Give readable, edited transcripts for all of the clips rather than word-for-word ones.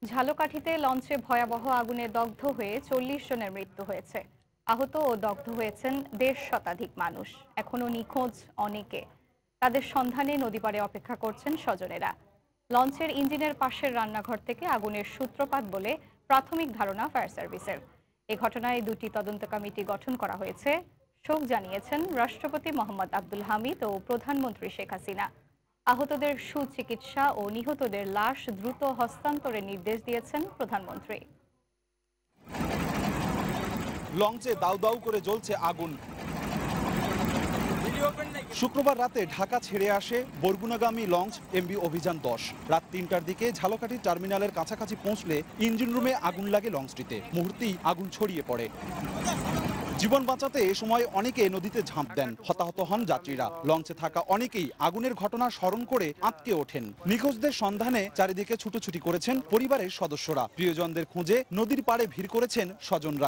ঝালকাঠিতে লঞ্চে ভয়াবহ আগুনে দগ্ধ হয়ে ৪০ জনের মৃত্যু হয়েছে। আহত ও দগ্ধ হয়েছেন ১৫০ শতাধিক মানুষ। এখনো নিখোঁজ অনেকে। তাদের সন্ধানে নদীপাড়ে অপেক্ষা করছেন স্বজনেরা। লঞ্চের ইঞ্জিনের পাশের রান্নাঘর থেকে আগুনের সূত্রপাত বলে প্রাথমিক ধারণা ফায়ার সার্ভিসের। এ ঘটনায় দুটি তদন্ত কমিটি গঠন করা হয়েছে। শোক জানিয়েছেন রাষ্ট্রপতি মোহাম্মদ আব্দুল হামিদ ও প্রধানমন্ত্রী শেখ হাসিনা। আহতদের সুচিকিৎসা ও নিহতদের লাশ দ্রুত হস্তান্তরের নির্দেশ দিয়েছেন প্রধানমন্ত্রী। লঞ্চে দাউ দাউ করে জ্বলছে আগুন। শুক্রবার রাতে ঢাকা ছেড়ে আসে বরগুনাগামী লঞ্চ এমভি অভিযান ১০। রাত ৩টার দিকে ঝালকাঠি টার্মিনালের কাছাকাছি পৌঁছলে ইঞ্জিন রুমে আগুন লাগে লঞ্চটিতে। মুহূর্তেই আগুন ছড়িয়ে পড়ে। জীবন বাঁচাতে এ সময় অনেকে নদীতে ঝাঁপ দেন। হতাহত হন যাত্রীরা। লঞ্চে থাকা অনেকেই আগুনের ঘটনা স্মরণ করে আঁতকে ওঠেন। নিখোঁজদের সন্ধানে চারিদিকে ছুটোছুটি করেছেন পরিবারের সদস্যরা। প্রিয়জনদের খুঁজে নদীর পাড়ে ভিড় করেছেন স্বজনরা।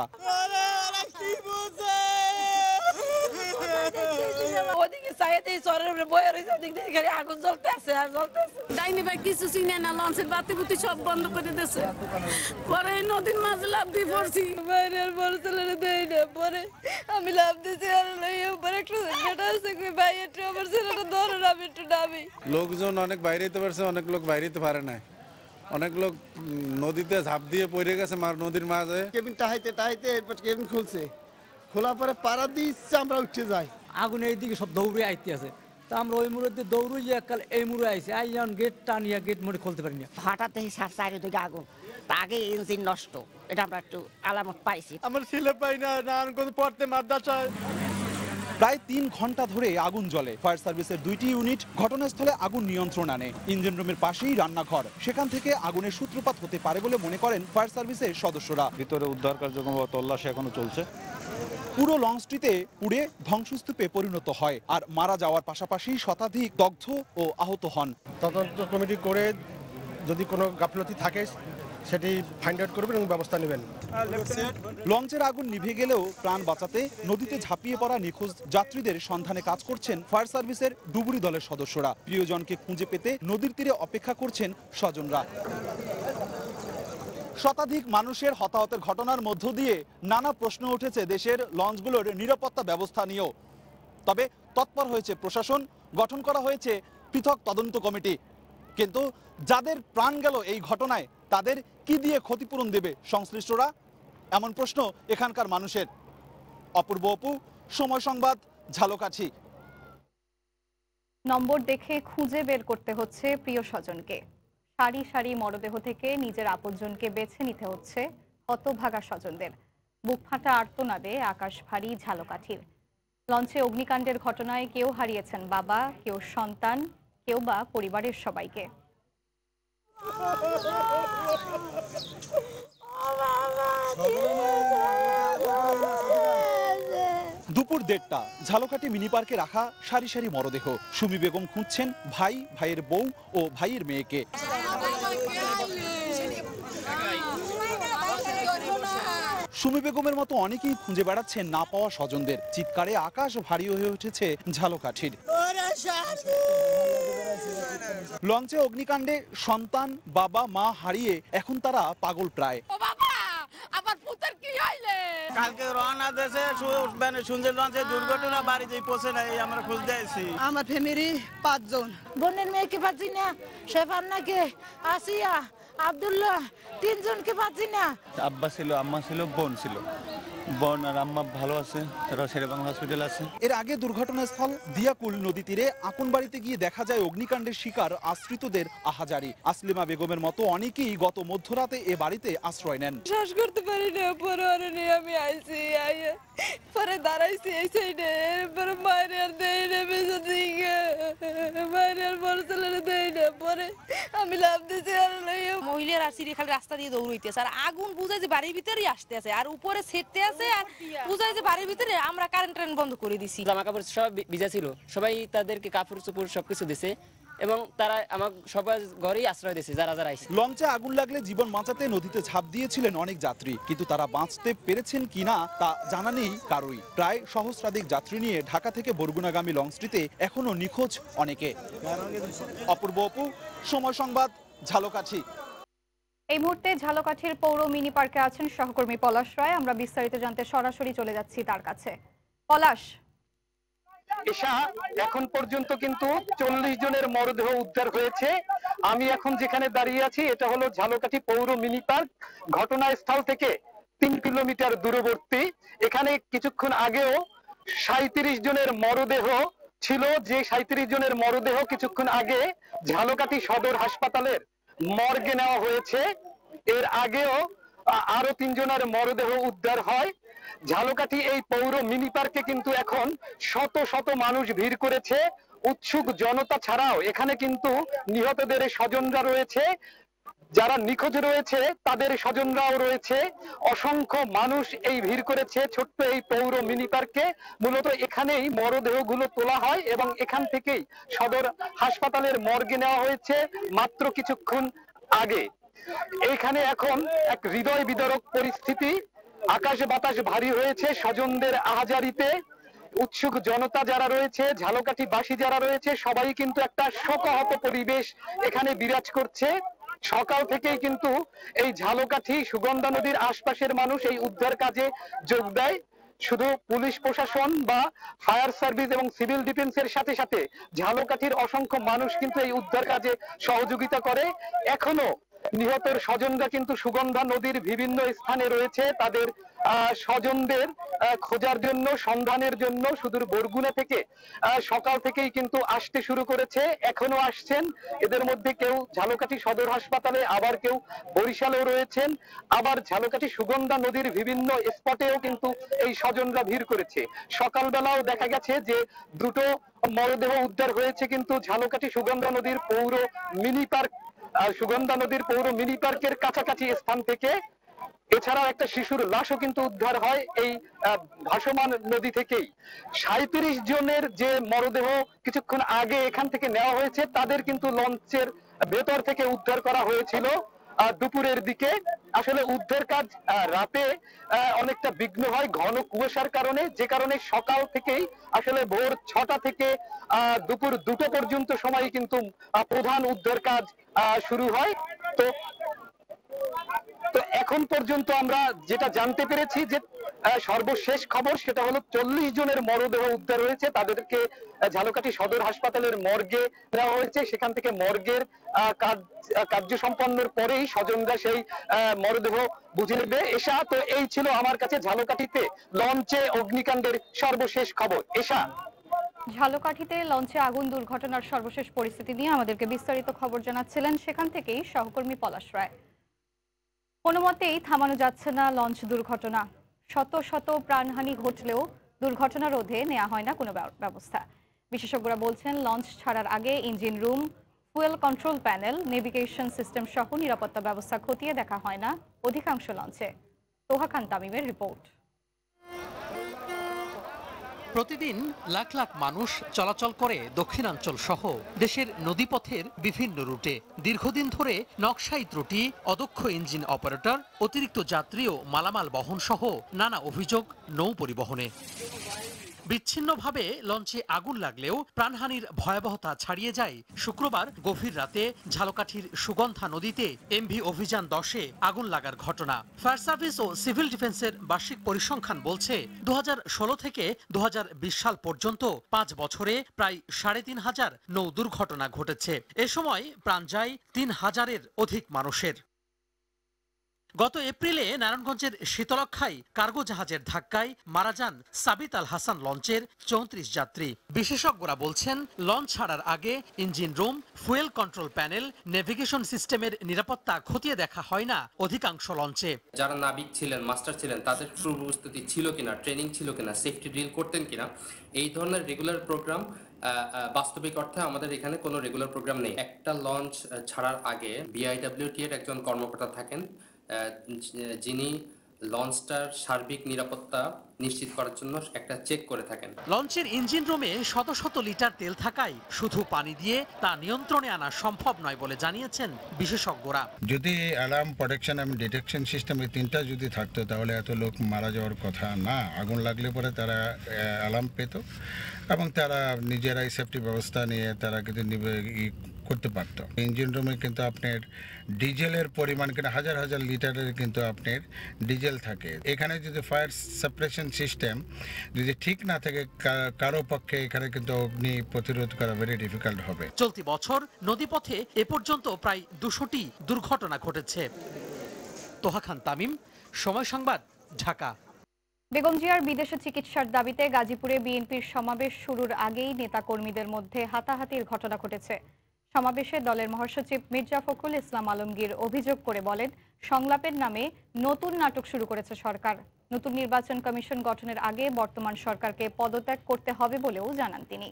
আগুন জ্বলতেছে আর জ্বলতেছে। ডাইনি ভাই কিছু চিনে না, লঞ্চের বাতি বুতি সব বন্ধ করে দিয়েছে। পরে নদীর মাঝে লাফ দিয়ে পড়ছি। বাইরে আর বড় ছেলেরা দেয় না। পরে আমি লাফ দিয়েছি আর উপরে একটু যেটা আছে ভাই একটু আমার ছেলেটা ধরে নামি একটু নামি। লোকজন অনেক বাইরে যেতে পারছে, অনেক লোক বাইরে যেতে পারে না। অনেক লোক নদীতে ঝাঁপ দিয়ে পড়ে গেছে নদীর মাঝে। কেবিন টাহাইতে এরপর কেবিন খুলছে, খোলার পরে পাড়া দিয়ে ইচ্ছে আমরা উঠে যাই। আগুন এইদিকে সব দৌড়ে আইতে আছে, তা আমরা ওই মুড়ে দৌড়ে একাল এই মুড়ে আইছি, আইয়ান গেট টানিয়া গেট মুড়ে খুলতে পারিনি। হঠাৎ দেখি চারিদিকে আগুন, আগে ইঞ্জিন নষ্ট, এটা আমরা একটু আলামত পাইছি। আমার ছেলে পাই না, পড়তে মাদ্রাসায়। প্রায় ৩ ঘন্টা ধরে আগুন জ্বলে। ফায়ার সার্ভিসের ২টি ইউনিট ঘটনাস্থলে আগুন নিয়ন্ত্রণ আনে। ইঞ্জিন রুমের পাশেই রান্নাঘর, সেখান থেকে আগুনের সূত্রপাত হতে পারে বলে মনে করেন ফায়ার সার্ভিসের সদস্যরা। ভিতরে উদ্ধার কার্যক্রম বা তল্লাশি এখনো চলছে। পুরো লঞ্চটিতে পুড়ে ধ্বংসস্তূপে পরিণত হয়, আর মারা যাওয়ার পাশাপাশি শতাধিক দগ্ধ ও আহত হন। তদন্ত কমিটি করে যদি কোনো গাফলতি থাকে সেটি ফাইন্ড আউট করবেন এবং ব্যবস্থা নেবেন। লঞ্চের আগুন নিভে গেলেও প্রাণ বাঁচাতে নদীতে ঝাঁপিয়ে পড়া নিখোঁজ যাত্রীদের সন্ধানে কাজ করছেন ফায়ার সার্ভিসের ডুবুরি দলের সদস্যরা। প্রিয়জনকে খুঁজে পেতে নদীর তীরে অপেক্ষা করছেন স্বজনরা। শতাধিক মানুষের হতাহতের ঘটনার মধ্য দিয়ে নানা প্রশ্ন উঠেছে দেশের লঞ্চগুলোর নিরাপত্তা ব্যবস্থা নিয়েও। তবে তৎপর হয়েছে প্রশাসন, গঠন করা হয়েছে পৃথক তদন্ত কমিটি। কিন্তু যাদের প্রাণ গেল এই ঘটনায় তাদের কি দিয়ে ক্ষতিপূরণ দেবে সংশ্লিষ্টরা, এমন প্রশ্ন এখানকার মানুষের। অপূর্ব অপু, সময় সংবাদ, ঝালকাঠি। নম্বর দেখে খুঁজে বের করতে হচ্ছে প্রিয় স্বজনকে। সারি সারি মরদেহ থেকে নিজের আপনজনকে বেছে নিতে হচ্ছে হতভাগা স্বজনদের। বুক ফাটা আর্তনাদে আকাশ ভারী ঝালকাঠির। লঞ্চে অগ্নিকাণ্ডের ঘটনায় কেউ হারিয়েছেন বাবা, কেউ সন্তান, কেউ বা পরিবারের সবাইকে। দুপুর ১:৩০, ঝালকাঠি মিনি পার্কে রাখা সারি সারি মরদেহ। সুমি বেগম খুঁজছেন ভাই, ভাইয়ের বউ ও ভাইয়ের মেয়েকে। সুমি বেগমের মতো অনেকেই খুঁজে বেড়াচ্ছেন না পাওয়া স্বজনদের। চিৎকারে আকাশ ভারী হয়ে উঠেছে ঝালকাঠির। লঞ্চে অগ্নিকাণ্ডে সন্তান, বাবা, মা হারিয়ে এখন তারা পাগল প্রায়। কালকে রওনা দেশে শুনছে লঞ্চে দুর্ঘটনা, বাড়িতে পৌঁছে নাই, আমরা খুঁজতে আছি। আমার ফ্যামিলি ৫ জন। বোনের মেয়েকে পাচ্ছি না, শেফান্নাকে, আসিয়া, আব্দুল্লাহ, ৩ জনকে পাচ্ছি না। আব্বা ছিল, আম্মা ছিল, বোন ছিল। বোন আর আম্মা ভালো আছে, তারা শেরেবাংলা হসপিটাল আছে। এর আগে দুর্ঘটনাস্থল দিয়াকুল নদী তীরে আকনবাড়িতে গিয়ে দেখা যায় অগ্নিকাণ্ডের শিকার আশ্রিতদের আহাজারি। আসলিমা বেগমের মতো অনেকেই গত মধ্যরাতে এ বাড়িতে আশ্রয় নেন। শ্বাস করতে পারি না, পরে আমি আইছি, পরে দাঁড়াইছি এই সাইডে, এরপরে মায়ের আর দেয় না, বেঁচে দিকে মায়ের আর বড় ছেলেরা দেয় না। পরে আমি লাভ দিয়েছি আর মহিলারা সিঁড়ি খালি রাস্তা দিয়ে দৌড়াইতেছে, আর আগুন বুঝাই যে বাড়ির ভিতরেই আসতে আছে, আর উপরে ছেড়তে আছে, আর বুঝাই যে বাড়ির ভিতরে। আমরা কারেন্ট বন্ধ করে দিছি। জামা কাপড় সব ভিজা ছিল, সবাই তাদেরকে কাপড় চোপড় সবকিছু দিছে এবং তারা আমার সবার ঘরেই আশ্রয় দিয়েছে যারা যারা আইছে। লঞ্চে আগুন লাগলে জীবন বাঁচাতে নদীতে ঝাঁপ দিয়েছিলেন অনেক যাত্রী, কিন্তু তারা বাঁচতে পেরেছেন কিনা তা জানা নেই কারোই। প্রায় সহস্রাধিক যাত্রী নিয়ে ঢাকা থেকে বরগুনাগামী লঞ্চটিতে এখনো নিখোঁজ অনেকে। অপূর্ব অপু, সময় সংবাদ, ঝালকাঠি। এই মুহূর্তে ঝালকাঠির পৌর মিনি পার্কে আছেন সহকর্মী পলাশ রায়। আমরা বিস্তারিত জানতে সরাসরি চলে যাচ্ছি তার কাছে। পলাশ, এশা, এখন পর্যন্ত কিন্তু 40 জনের মরদেহ উদ্ধার হয়েছে। আমি এখন যেখানে দাঁড়িয়ে আছি এটা হলো ঝালকাঠি পৌর মিনি পার্ক। ঘটনাস্থল থেকে 3 কিলোমিটার দূরবর্তী। এখানে কিছুক্ষণ আগেও 37 জনের মরদেহ ছিল, যে 37 জনের মরদেহ কিছুক্ষণ আগে ঝালকাঠি সদর হাসপাতালের মর্গে নেওয়া হয়েছে। এর আগেও আরো 3 জনের মরদেহ উদ্ধার হয়। ঝালকাঠি এই পৌর মিনি পার্কে কিন্তু এখন শত শত মানুষ ভিড় করেছে। উৎসুক জনতা ছাড়াও এখানে কিন্তু নিহতদের স্বজনরা রয়েছে, যারা নিখোঁজ রয়েছে তাদের স্বজনরাও রয়েছে। অসংখ্য মানুষ এই ভিড় করেছে ছোট্ট এই পৌর মিনি পার্কে। মূলত এখানেই মরদেহগুলো তোলা হয় এবং এখান থেকেই সদর হাসপাতালের মর্গে নেওয়া হয়েছে মাত্র কিছুক্ষণ আগে। এইখানে এখন এক হৃদয় বিদারক পরিস্থিতি। আকাশ বাতাস ভারী হয়েছে স্বজনদের আহাজারিতে। উৎসুক জনতা যারা রয়েছে, ঝালকাঠিবাসী যারা রয়েছে, সবাই কিন্তু একটা শোকাহত পরিবেশ এখানে বিরাজ করছে। সকাল থেকেই কিন্তু এই ঝালকাঠি সুগন্ধা নদীর আশপাশের মানুষ এই উদ্ধার কাজে যোগ দেয়। শুধু পুলিশ প্রশাসন বা ফায়ার সার্ভিস এবং সিভিল ডিফেন্সের সাথে সাথে ঝালকাঠির অসংখ্য মানুষ কিন্তু এই উদ্ধার কাজে সহযোগিতা করে। এখনো নিহতের স্বজনরা কিন্তু সুগন্ধা নদীর বিভিন্ন স্থানে রয়েছে তাদের স্বজনদের খোঁজার জন্য, সন্ধানের জন্য সুদূর বরগুনা থেকে সকাল থেকেই কিন্তু আসতে শুরু করেছে। এখনো আসছেন। এদের মধ্যে কেউ ঝালকাঠি সদর হাসপাতালে, আবার কেউ বরিশালেও রয়েছেন, আবার ঝালকাঠি সুগন্ধা নদীর বিভিন্ন স্পটেও কিন্তু এই স্বজনরা ভিড় করেছে। সকালবেলাও দেখা গেছে যে 2টো মরদেহ উদ্ধার হয়েছে কিন্তু ঝালকাঠি সুগন্ধা নদীর পৌর মিনি পার্ক, সুগন্ধা নদীর পৌর মিনি পার্কের কাছাকাছি স্থান থেকে। এছাড়াও একটা শিশুর লাশও কিন্তু উদ্ধার হয় এই ভাসমান নদী থেকেই। 37 জনের যে মরদেহ কিছুক্ষণ আগে এখান থেকে নেওয়া হয়েছে তাদের কিন্তু লঞ্চের ভেতর থেকে উদ্ধার করা হয়েছিল দুপুরের দিকে। আসলে উদ্ধার কাজ রাতে অনেকটা বিঘ্ন হয় ঘন কুয়াশার কারণে, যে কারণে সকাল থেকেই আসলে ভোর 6টা থেকে দুপুর 2টো পর্যন্ত সময় কিন্তু প্রধান উদ্ধার কাজ শুরু হয়। তো এখন পর্যন্ত আমরা যেটা জানতে পেরেছি যে সর্বশেষ খবর সেটা হলো 40 জনের মরদেহ উদ্ধার হয়েছে। তাদেরকে ঝালকাঠি সদর হাসপাতালের মর্গে নেওয়া হয়েছে। সেখান থেকে মর্গের কার্য সম্পন্নের পরেই স্বজনরা সেই মরদেহ বুঝে নেবে। এশা, তো এই ছিল আমার কাছে ঝালকাঠিতে লঞ্চে অগ্নিকাণ্ডের সর্বশেষ খবর। এশা, ঝালকাঠিতে লঞ্চে আগুন দুর্ঘটনার সর্বশেষ পরিস্থিতি নিয়ে আমাদেরকে বিস্তারিত খবর জানাচ্ছিলেন সেখান থেকেই সহকর্মী পলাশ রায়। কোনো মতেই থামানো যাচ্ছে না লঞ্চ দুর্ঘটনা। শত শত প্রাণহানি ঘটলেও দুর্ঘটনা রোধে নেওয়া হয় না কোনো ব্যবস্থা। বিশেষজ্ঞরা বলছেন লঞ্চ ছাড়ার আগে engine room, fuel control panel, navigation system সহ নিরাপত্তা ব্যবস্থা খতিয়ে দেখা হয় না অধিকাংশ লঞ্চে। তোহা খান তামিমের রিপোর্ট। প্রতিদিন লাখ লাখ মানুষ চলাচল করে দক্ষিণাঞ্চল সহ দেশের নদীপথের বিভিন্ন রুটে। দীর্ঘদিন ধরে নকশাই ত্রুটি, অদক্ষ ইঞ্জিন অপারেটর, অতিরিক্ত যাত্রী ও মালামাল বহন সহ নানা অভিযোগ নৌ পরিবহনে। বিচ্ছিন্নভাবে লঞ্চে আগুন লাগলেও প্রাণহানির ভয়াবহতা ছাড়িয়ে যায় শুক্রবার গভীর রাতে ঝালকাঠির সুগন্ধা নদীতে এমভি অভিযান 10-এ আগুন লাগার ঘটনা। ফায়ার সার্ভিস ও সিভিল ডিফেন্সের বার্ষিক পরিসংখ্যান বলছে 2016 থেকে 2020 সাল পর্যন্ত 5 বছরে প্রায় 3500 নৌ দুর্ঘটনা ঘটেছে। এ সময় প্রাণ যায় 3000-এর অধিক মানুষের। গত এপ্রিলে নারায়ণগঞ্জের শীতলক্ষায় কার্গো জাহাজের ধাক্কায় মারা যান সাবিত আল হাসান লঞ্চের 34 যাত্রী। বিশেষজ্ঞরা বলছেন লঞ্চ ছাড়ার আগে engine room, fuel control panel, navigation সিস্টেমের নিরাপত্তা খতিয়ে দেখা হয় না অধিকাংশ লঞ্চে। যারা নাবিক ছিলেন, মাস্টার ছিলেন, তাদের প্রস্তুতি ছিল কিনা, ট্রেনিং ছিল কিনা, সেফটি ড্রিল করতেন কিনা, এই ধরনের রেগুলার প্রোগ্রাম বাস্তবিক অর্থে আমাদের এখানে কোনো রেগুলার প্রোগ্রাম নেই। একটা লঞ্চ ছাড়ার আগে বিআইডব্লিউটি এর একজন কর্মকর্তা থাকেন যিনি লঞ্চটার সার্বিক নিরাপত্তা নিশ্চিত করার জন্য একটা চেক করে থাকেন। লঞ্চের ইঞ্জিন রুমে শত শত লিটার তেল থাকায় শুধু পানি দিয়ে তা নিয়ন্ত্রণে আনা সম্ভব নয় বলে জানিয়েছেন বিশেষজ্ঞরা। যদি অ্যালার্ম, প্রোটেকশন এবং ডিটেকশন সিস্টেম এই তিনটা যদি থাকতো তাহলে এত লোক মারা যাওয়ার কথা না। আগুন লাগলে পরে তারা অ্যালার্ম পেত এবং তারা নিজেরাই সেফটি ব্যবস্থা নিয়ে তারা কিন্তু করতে পারতো। ইঞ্জিন রুমে কিন্তু আপনার ডিজেলের পরিমাণ কিন্তু হাজার হাজার লিটারের কিন্তু আপনার ডিজেল থাকে। এখানে যদি ফায়ার সাপ্রেশন সিস্টেম যদি ঠিক না থাকে, কারো পক্ষে এখানে কিন্তু অগ্নি প্রতিরোধ করা ভেরি ডিফিকাল্ট হবে। চলতি বছর নদীপথে এ পর্যন্ত প্রায় 200টি দুর্ঘটনা ঘটেছে। তোহা খান তামিম, সময় সংবাদ, ঢাকা। বেগম জিয়ার বিদেশে চিকিৎসার দাবিতে গাজীপুরে বিএনপির সমাবেশ শুরুর আগেই নেতাকর্মীদের মধ্যে হাতাহাতির ঘটনা ঘটেছে। সমাবেশে দলের মহাসচিব মির্জা ফখরুল ইসলাম আলমগীর অভিযোগ করে বলেন, সংলাপের নামে নতুন নাটক শুরু করেছে সরকার। নতুন নির্বাচন কমিশন গঠনের আগে বর্তমান সরকারকে পদত্যাগ করতে হবে বলেও জানান তিনি।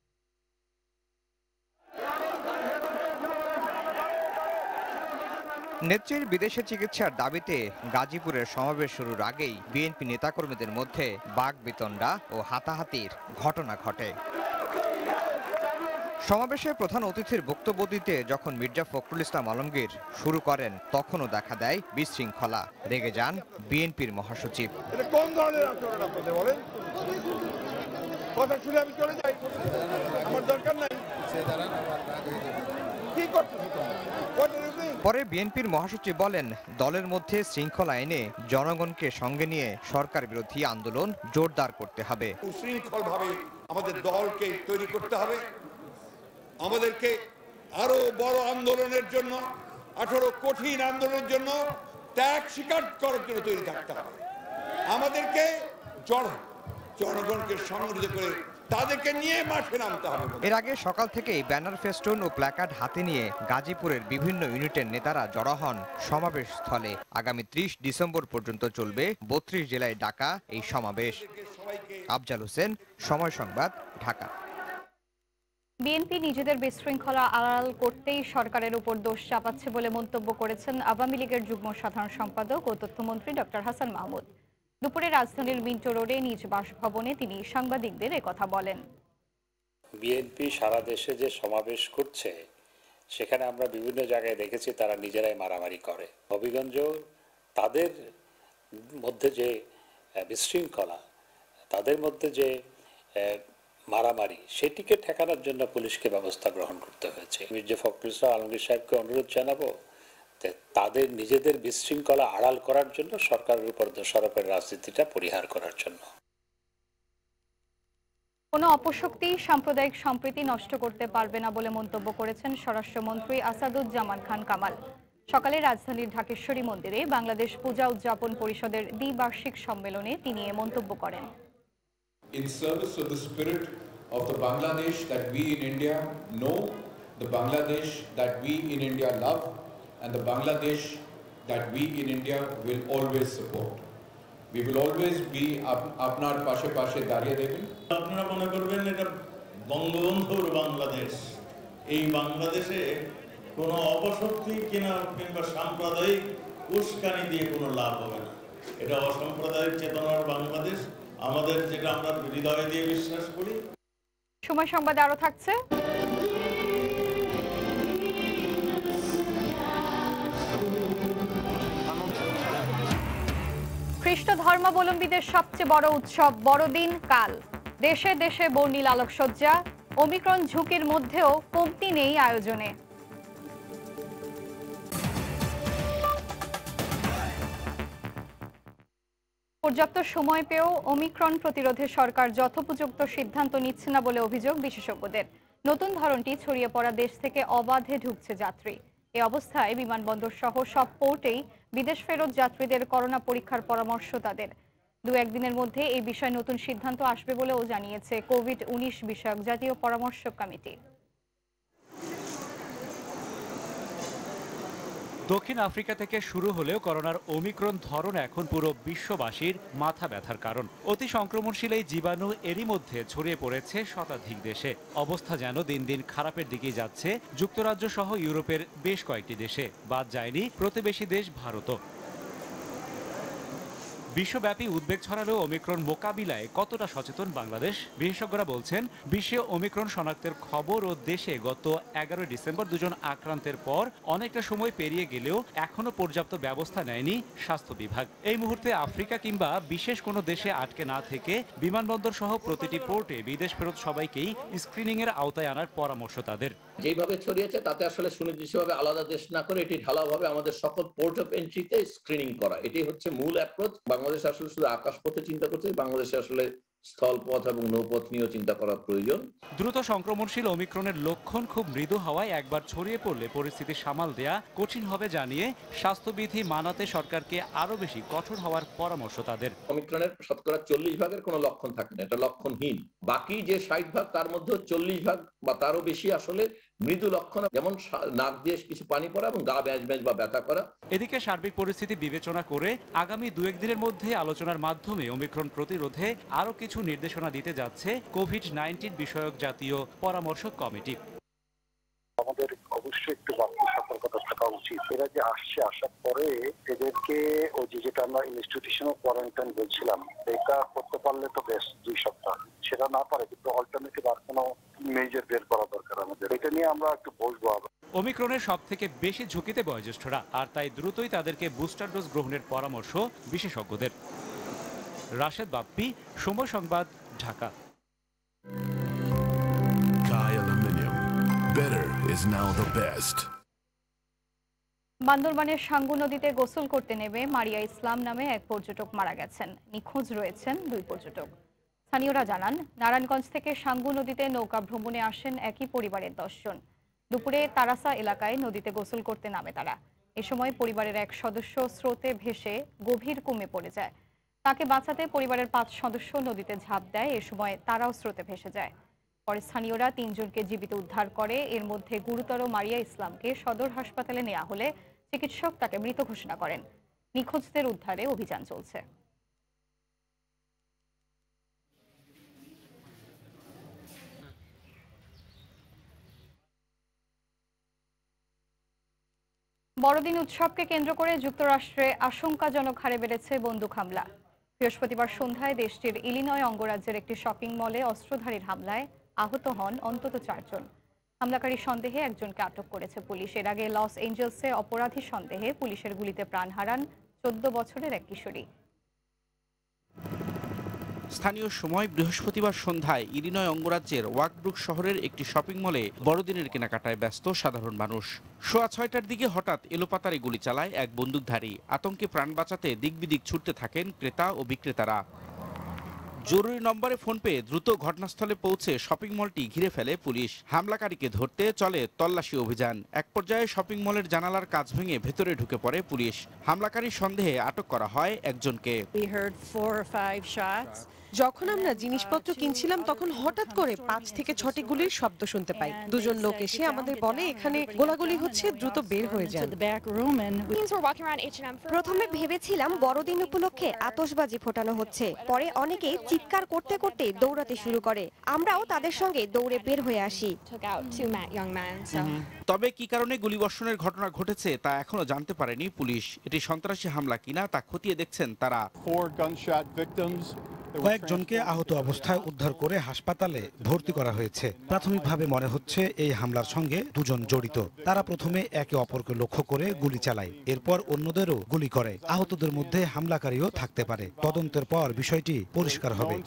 নেত্রীর বিদেশে চিকিৎসার দাবিতে গাজীপুরের সমাবেশ শুরুর আগেই বিএনপি নেতাকর্মীদের মধ্যে বাকবিতণ্ডা ও হাতাহাতির ঘটনা ঘটে। সমাবেশে প্রধান অতিথির বক্তব্য দিতে যখন মির্জা ফখরুল ইসলাম আলমগীর শুরু করেন, তখনও দেখা দেয় বিশৃঙ্খলা। রেগে যান বিএনপির মহাসচিব। কোন ধরনের আচরণ আপনাদের বলেন? কথা শুনে আমি চলে যাই, আমার দরকার নাই। কি করতে পরে বিএনপির মহাসচিব বলেন, দলের মধ্যে শৃঙ্খলা এনে জনগণকে সঙ্গে নিয়ে সরকার বিরোধী আন্দোলন জোরদার করতে হবে। উশৃঙ্খলভাবে আমাদের দলকে তৈরি করতে হবে। আমাদেরকে আরো বড় আন্দোলনের জন্য, 18 কঠিন আন্দোলনের জন্য ত্যাগ স্বীকার করার জন্য তৈরি থাকতে হবে। আমাদেরকে জনগণকে সংগঠিত করে তাদেরকে নিয়ে মাঠে নামতে হবে। এর আগে সকাল থেকেই ব্যানার, ফেস্টুন ও প্ল্যাকার্ড হাতে নিয়ে গাজীপুরের বিভিন্ন ইউনিটের নেতারা জড়ো হন সমাবেশ স্থলে। আগামী 30 ডিসেম্বর পর্যন্ত চলবে 32 জেলায় ডাকা এই সমাবেশ। আফজাল হোসেন, সময় সংবাদ, ঢাকা। বিএনপি নিজেদের বিশৃঙ্খলা আড়াল করতেই সরকারের উপর দোষ চাপাচ্ছে বলে মন্তব্য করেছেন আওয়ামী লীগের যুগ্ম সাধারণ সম্পাদক ও তথ্যমন্ত্রী ডক্টর হাসান মাহমুদ। দুপুরে রাজধানীর মিন্টো রোডে নিজ বাসভবনে তিনি সাংবাদিকদের একথা বলেন। বিএনপি সারা দেশে যে সমাবেশ করছে, সেখানে আমরা বিভিন্ন জায়গায় দেখেছি তারা নিজেরাই মারামারি করে। হবিগঞ্জ তাদের মধ্যে যে বিশৃঙ্খলা, তাদের মধ্যে যে মারামারি, সেটিকে ঠেকানোর জন্য পুলিশকে ব্যবস্থা গ্রহণ করতে হয়েছে। মির্জা ফখরুল ইসলাম আলমগীর সাহেবকে অনুরোধ জানাবো তাদের নিজেদের বিশৃঙ্খলা আড়াল করার জন্য সরকারের উপর দোষারোপের রাজনীতিটা পরিহার করার জন্য। কোনো অপশক্তি সাম্প্রদায়িক সম্প্রীতি নষ্ট করতে পারবে না বলে মন্তব্য করেছেন স্বরাষ্ট্রমন্ত্রী আসাদুজ্জামান খান কামাল। সকালে রাজধানীর ঢাকেশ্বরী মন্দিরে বাংলাদেশ পূজা উদযাপন পরিষদের দ্বিবার্ষিক সম্মেলনে তিনি এ মন্তব্য করেন। In service of the spirit of the Bangladesh that we in India know, the Bangladesh that we in India love, and the Bangladesh that we in India will always support. We will always be আপনার পাশে পাশে দাঁড়িয়ে দেবেন। আপনারা মনে করবেন এটা বঙ্গবন্ধুর বাংলাদেশ। এই বাংলাদেশে কোনো অপশক্তি কিংবা সাম্প্রদায়িক উস্কানি দিয়ে কোনো লাভ হবে না। এটা অসাম্প্রদায়িক চেতনার বাংলাদেশ, আমাদের যেটা আমরা হৃদয় দিয়ে বিশ্বাস করি। সময় সংবাদে আরো থাকছে। খ্রিস্ট ধর্মাবলম্বীদের সবচেয়ে বড় উৎসব বড়দিন কাল। দেশে দেশে বর্ণিল আলোকসজ্জা। ওমিক্রন ঝুঁকির মধ্যেও কমতি নেই আয়োজনে। পর্যাপ্ত সময় পেয়েও ওমিক্রন প্রতিরোধে সরকার যথোপযুক্ত সিদ্ধান্ত নিচ্ছে না বলে অভিযোগ বিশেষজ্ঞদের। নতুন ধরনটি ছড়িয়ে পড়া দেশ থেকে অবাধে ঢুকছে যাত্রী। এই অবস্থায় বিমানবন্দর সহ সব পোর্টেই বিদেশ ফেরত যাত্রীদের করোনা পরীক্ষার পরামর্শ তাদের। 2-1 দিনের মধ্যে এই বিষয়ে নতুন সিদ্ধান্ত আসবে বলেও জানিয়েছে কোভিড-19 বিষয়ক জাতীয় পরামর্শক কমিটি। দক্ষিণ আফ্রিকা থেকে শুরু হলেও করোনার ওমিক্রন ধরন এখন পুরো বিশ্ববাসীর মাথা ব্যথার কারণ। অতি সংক্রমণশীল এই জীবাণু এরই মধ্যে ছড়িয়ে পড়েছে শতাধিক দেশে। অবস্থা যেন দিন দিন খারাপের দিকেই যাচ্ছে যুক্তরাজ্য সহ ইউরোপের বেশ কয়েকটি দেশে। বাদ যায়নি প্রতিবেশী দেশ ভারতও। বিশ্বব্যাপী উদ্বেগ ছড়ালেও ওমিক্রন মোকাবিলায় কতটা সচেতন বাংলাদেশ? বিশেষজ্ঞরা বলছেন, বিশ্বে ওমিক্রন শনাক্তের খবর ও দেশে গত 11 ডিসেম্বর 2 জন আক্রান্তের পর অনেকটা সময় পেরিয়ে গেলেও এখনো পর্যাপ্ত ব্যবস্থা নেয়নি স্বাস্থ্য বিভাগ। এই মুহূর্তে আফ্রিকা কিংবা বিশেষ কোনো দেশে আটকে না থেকে বিমানবন্দর সহ প্রতিটি পোর্টে বিদেশ ফেরত সবাইকেই স্ক্রিনিংয়ের আওতায় আনার পরামর্শ তাদের। যেভাবে ছড়িয়েছে তাতে আসলে সুনির্দিষ্টভাবে আলাদা দেশ না করে এটি ঢালাওভাবে আমাদের সকল পোর্ট অফ এন্ট্রিতে স্ক্রিনিং করা, এটাই হচ্ছে মূল অ্যাপ্রোচ। বাংলাদেশ আসলে শুধু আকাশপথে চিন্তা করছে, বাংলাদেশে আসলে স্থলপথ এবং নৌপথ নিয়েও চিন্তা করা প্রয়োজন। দ্রুত সংক্রমণশীল ওমিক্রনের লক্ষণ খুব মৃদু হওয়ায় একবার ছড়িয়ে পড়লে পরিস্থিতি সামাল দেয়া কঠিন হবে জানিয়ে স্বাস্থ্যবিধি মানাতে সরকারকে আরো বেশি কঠোর হওয়ার পরামর্শ তাদের। ওমিক্রনের শতকরা 40 ভাগের কোনো লক্ষণ থাকে না, এটা লক্ষণহীন। বাকি যে 60 ভাগ তার মধ্যে 40 ভাগ বা তারও বেশি আসলে মৃদু লক্ষণ, যেমন নাক দিয়ে কিছু পানি পড়া এবং গা ব্যাজ ব্যাজ বা ব্যথা করা। এদিকে সার্বিক পরিস্থিতি বিবেচনা করে আগামী 2-1 দিনের মধ্যে আলোচনার মাধ্যমে ওমিক্রন প্রতিরোধে আরো কিছু নির্দেশনা দিতে যাচ্ছে কোভিড-19 বিষয়ক জাতীয় পরামর্শক কমিটি। আমাদের অবশ্যই একটু বাড়তি সতর্কতা থাকা উচিত। এরা যে আসার পরে এদেরকে ওই যেটা আমরা ইনস্টিটিউশনাল কোয়ারেন্টাইন বলছিলাম, এটা করতে পারলে তো বেশ 2 সপ্তাহ। সেটা না পারে কিন্তু অল্টারনেটিভ আর কোনো মেজর বের করা দরকার আমাদের। এটা নিয়ে আমরা একটু বলবো। ওমিক্রনের সবথেকে বেশি ঝুঁকিতে বয়োজ্যেষ্ঠরা, আর তাই দ্রুতই তাদেরকে বুস্টার ডোজ গ্রহণের পরামর্শ বিশেষজ্ঞদের। রাশেদ বাপ্পি, সময় সংবাদ, Dhaka. Better is now the best. বান্দরবানের সাঙ্গু নদীতে গোসল করতে নেমে মারিয়া ইসলাম নামে এক পর্যটক মারা গেছেন। নিখোঁজ রয়েছেন 2 পর্যটক। স্থানীয়রা জানান, নারায়ণগঞ্জ থেকে সাঙ্গু নদীতে নৌকা ভ্রমণে আসেন একই পরিবারের 10 জন। দুপুরে তারাসা এলাকায় নদীতে গোসল করতে নামে তারা। এ সময় পরিবারের এক সদস্য স্রোতে ভেসে গভীর কুমে পড়ে যায়। তাকে বাঁচাতে পরিবারের 5 সদস্য নদীতে ঝাঁপ দেয়। এ সময় তারাও স্রোতে ভেসে যায়। পরে স্থানীয়রা 3 জনকে জীবিত উদ্ধার করে। এর মধ্যে গুরুতর মারিয়া ইসলামকে সদর হাসপাতালে নেওয়া হলে চিকিৎসক তাকে মৃত ঘোষণা করেন। নিখোঁজদের উদ্ধারে অভিযান চলছে। বড়দিন উৎসবকে কেন্দ্র করে যুক্তরাষ্ট্রে আশঙ্কাজনক হারে বেড়েছে বন্দুক হামলা। বৃহস্পতিবার সন্ধ্যায় দেশটির ইলিনয় অঙ্গরাজ্যের একটি শপিং মলে অস্ত্রধারীর হামলায় আহত হন অন্তত 4 জন। হামলাকারী সন্দেহে একজনকে আটক করেছে পুলিশ। এর আগে লস এঞ্জেলসে অপরাধী সন্দেহে পুলিশের গুলিতে প্রাণ হারান 14 বছরের এক কিশোরী। স্থানীয় সময় বৃহস্পতিবার সন্ধ্যায় ইলিনয় অঙ্গরাজ্যের ওয়াকব্রুক শহরের একটি শপিং মলে বড়দিনের কেনাকাটায় ব্যস্ত সাধারণ মানুষ। 6:30টার দিকে হঠাৎ এলোপাতাড়ি গুলি চালায় এক বন্দুকধারী। আতঙ্কে প্রাণ বাঁচাতে দিকবিদিক ছুটতে থাকেন ক্রেতা ও বিক্রেতারা। জরুরি নম্বরে ফোন পেয়ে দ্রুত ঘটনাস্থলে পৌঁছে শপিং মলটি ঘিরে ফেলে পুলিশ। হামলাকারীকে ধরতে চলে তল্লাশি অভিযান। এক পর্যায়ে শপিং মলের জানালার কাঁচ ভেঙে ভেতরে ঢুকে পড়ে পুলিশ। হামলাকারীর সন্দেহে আটক করা হয় একজনকে। যখন আমরা জিনিসপত্র কিনছিলাম তখন হঠাৎ করে 5 থেকে 6টি গুলির শব্দ শুনতে পাই। 2 জন লোক এসে আমাদের বলে এখানে গোলাগুলি হচ্ছে, দ্রুত বের হয়ে যান। প্রথমে ভেবেছিলাম বড়দিন উপলক্ষে আতশবাজি ফোটানো হচ্ছে। পরে অনেকে চিৎকার করতে করতে দৌড়াতে শুরু করে। আমরাও তাদের সঙ্গে দৌড়ে বের হয়ে আসি। তবে কি কারণে গুলিবর্ষণের ঘটনা ঘটেছে তা এখনো জানতে পারেনি পুলিশ। এটি সন্ত্রাসী হামলা কিনা তা খতিয়ে দেখছেন তারা। কয়েকজনকে আহত অবস্থায় উদ্ধার করে হাসপাতালে ভর্তি করা হয়েছে। প্রাথমিকভাবে মনে হচ্ছে এই হামলার সঙ্গে 2 জন জড়িত। তারা প্রথমে একে অপরকে লক্ষ্য করে গুলি চালায়, এরপর অন্যদেরও গুলি করে। আহতদের মধ্যে হামলাকারীও থাকতে পারে। তদন্তের পর বিষয়টি পরিষ্কার হবে।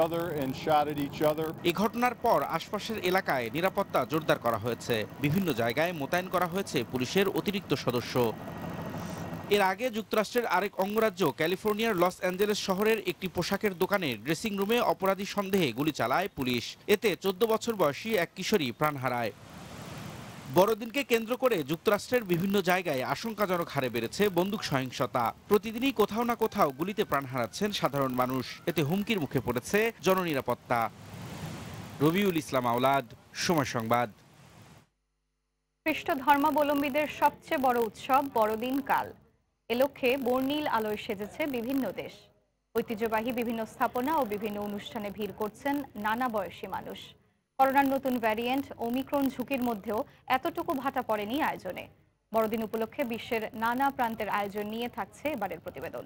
এই ঘটনার পর আশপাশের এলাকায় নিরাপত্তা জোরদার করা হয়েছে। বিভিন্ন জায়গায় মোতায়েন করা হয়েছে পুলিশের অতিরিক্ত সদস্য। এর আগে যুক্তরাষ্ট্রের আরেক অঙ্গরাজ্য ক্যালিফোর্নিয়ার লস অ্যাঞ্জেলেস শহরের একটি পোশাকের দোকানের ড্রেসিং রুমে অপরাধী সন্দেহে গুলি চালায় পুলিশ। এতে 14 বছর বয়সী এক কিশোরী প্রাণ হারায়। বড়দিনকে কেন্দ্র করে যুক্তরাষ্ট্রের বিভিন্ন জায়গায় আশঙ্কাজনক হারে বেড়েছে বন্দুক সহিংসতা। প্রতিদিনই কোথাও না কোথাও গুলিতে প্রাণ হারাচ্ছেন সাধারণ মানুষ। এতে হুমকির মুখে পড়েছে জননিরাপত্তা। রবিউল ইসলাম আওলাদ, সময় সংবাদ। খ্রিস্ট ধর্মাবলম্বীদের সবচেয়ে বড় উৎসব বড়দিন কাল। এ লক্ষ্যে বর্ণিল আলোয় সেজেছে বিভিন্ন দেশ। ঐতিহ্যবাহী বিভিন্ন স্থাপনা ও বিভিন্ন অনুষ্ঠানে ভিড় করছেন নানা বয়সী মানুষ। করোনার নতুন ভ্যারিয়েন্ট ওমিক্রন ঝুঁকির মধ্যেও এতটুকু ভাটা পড়েনি আয়োজনে। বড়দিন উপলক্ষে বিশ্বের নানা প্রান্তের আয়োজন নিয়ে থাকছে এবারের প্রতিবেদন।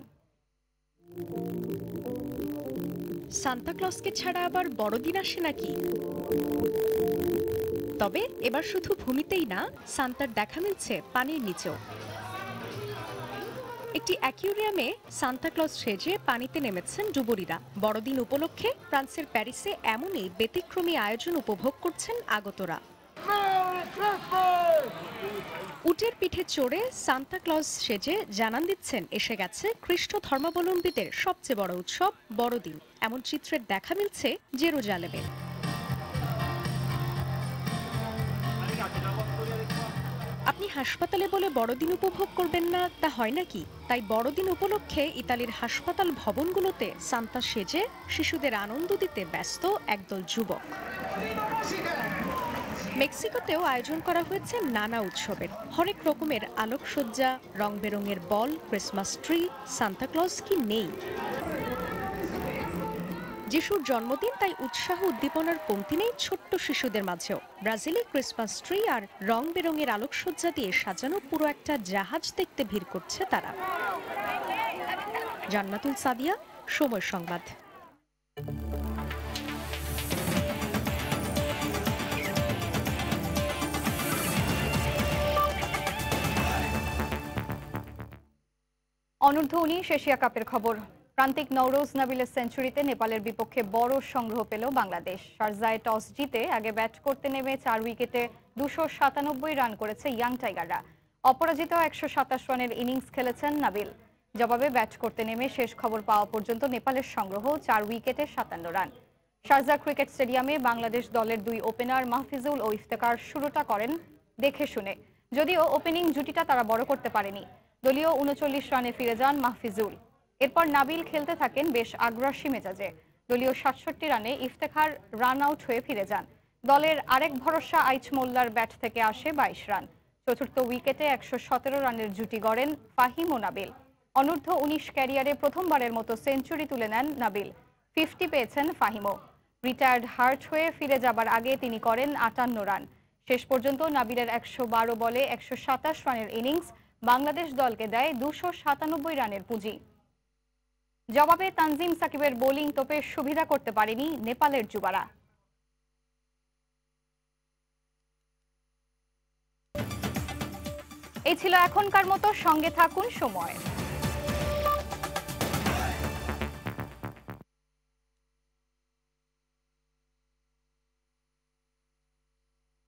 সান্তা ক্লজকে ছাড়া আবার বড়দিন আসে নাকি? তবে এবার শুধু ভূমিতেই না, সান্তার দেখা মিলছে পানির নিচেও। একটি অ্যাকুয়ারিয়ামে সান্তা ক্লজ সেজে পানিতে নেমেছেন ডুবুরিরা। বড়দিন উপলক্ষে ফ্রান্সের প্যারিসে এমনই ব্যতিক্রমী আয়োজন উপভোগ করছেন আগতরা। উটের পিঠে চড়ে সান্তা ক্লজ সেজে জানান দিচ্ছেন এসে গেছে খ্রিস্ট ধর্মাবলম্বীদের সবচেয়ে বড় উৎসব বড়দিন। এমন চিত্রের দেখা মিলছে জেরুজালেমে। আপনি হাসপাতালে বলে বড়দিন উপভোগ করবেন না তা হয় নাকি? তাই বড়দিন উপলক্ষে ইতালির হাসপাতাল ভবনগুলোতে সান্তা সেজে শিশুদের আনন্দ দিতে ব্যস্ত একদল যুবক। মেক্সিকোতেও আয়োজন করা হয়েছে নানা উৎসবের, হরেক রকমের আলোকসজ্জা, রং বেরঙের ball, Christmas tree. Santa Claus কি নেই? যিশুর জন্মদিন, তাই উৎসাহ উদ্দীপনার কমতি নেই ছোট্ট শিশুদের মাঝেও। ব্রাজিলে ক্রিসমাস ট্রি আর রং বেরঙের আলোকসজ্জা দিয়ে সাজানো পুরো একটা জাহাজ দেখতে ভিড় করছে তারা। জান্নাতুল সাদিয়া, সময় সংবাদ। অনূর্ধ্ব-19 এশিয়া কাপের খবর। প্রান্তিক নওরোজ নাবিলের সেঞ্চুরিতে নেপালের বিপক্ষে বড় সংগ্রহ পেল বাংলাদেশ। শারজায় টস জিতে আগে ব্যাট করতে নেমে 4 উইকেটে 297 রান করেছে ইয়াং টাইগাররা। অপরাজিত 127 রানের ইনিংস খেলেছেন নাবিল। জবাবে ব্যাট করতে নেমে শেষ খবর পাওয়া পর্যন্ত নেপালের সংগ্রহ 4 উইকেটে 57 রান। শারজা ক্রিকেট স্টেডিয়ামে বাংলাদেশ দলের 2 ওপেনার মাহফিজুল ও ইফতেখার শুরুটা করেন দেখে শুনে, যদিও ওপেনিং জুটিটা তারা বড় করতে পারেনি। দলীয় 39 রানে ফিরে যান মাহফিজুল। এরপর নাবিল খেলতে থাকেন বেশ আগ্রাসী মেজাজে। দলীয় 67 রানে ইফতেখার রান আউট হয়ে ফিরে যান। দলের আরেক ভরসা আইচ মোল্লার ব্যাট থেকে আসে 22 রান। চতুর্থ উইকেটে 117 রানের জুটি গড়েন ফাহিম ও নাবিল। অনূর্ধ্ব-19 ক্যারিয়ারে প্রথমবারের মতো সেঞ্চুরি তুলে নেন নাবিল। 50 পেয়েছেন ফাহিমও। রিটায়ার্ড হার্ট হয়ে ফিরে যাবার আগে তিনি করেন 58 রান। শেষ পর্যন্ত নাবিলের 112 বলে 127 রানের ইনিংস বাংলাদেশ দলকে দেয় 297 রানের পুঁজি। জবাবে তানজিম সাকিবের বোলিং তোপে সুবিধা করতে পারেনি নেপালের যুবারা। এই ছিল এখনকার মতো, সঙ্গে থাকুন সময়।